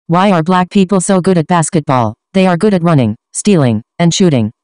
Why are black people so good at basketball? They are good at running, stealing, and shooting.